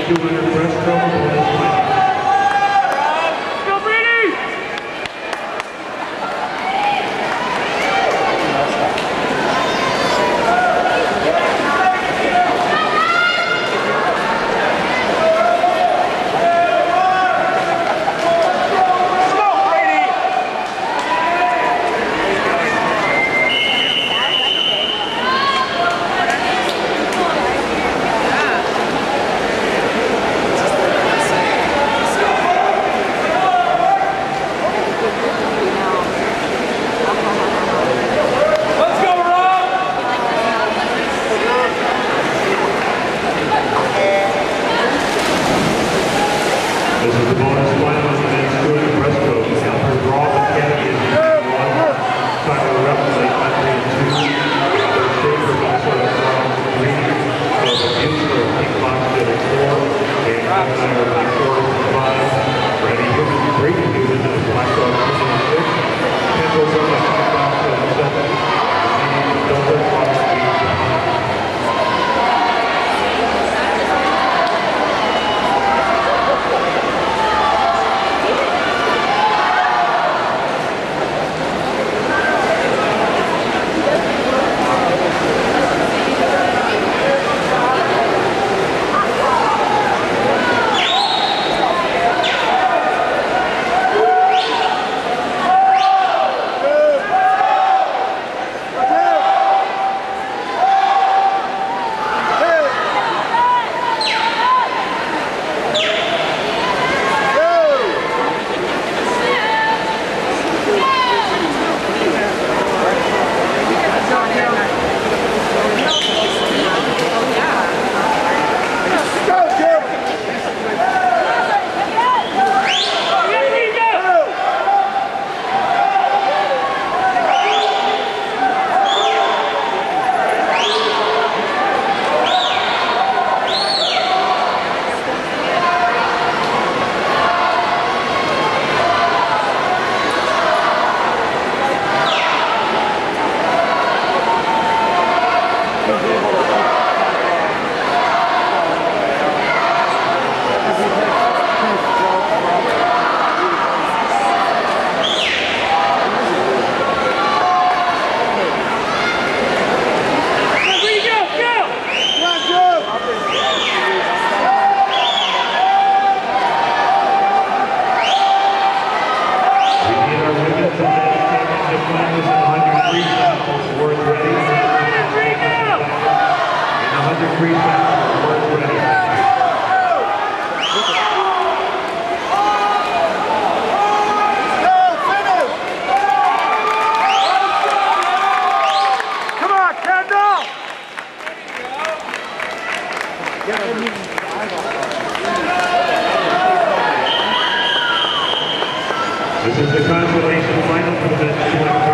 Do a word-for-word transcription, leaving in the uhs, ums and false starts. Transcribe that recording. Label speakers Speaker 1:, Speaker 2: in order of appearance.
Speaker 1: two hundred breaststroke bonus final. This is the bonus final of the men's two hundred breaststroke. Alfred Roth Academy is in one. Tyler Reppley, country in two. Robert Schaefer, Minnesota from three. Joseph Buchler, Pink Box in four. Dan Schneider, Black Forest in five. Randy Human, Brady Newton, and Black Dog in six. Kendall Zona, Pink Box in seven. And Dover Fox in nine. This is the consolation final for the men's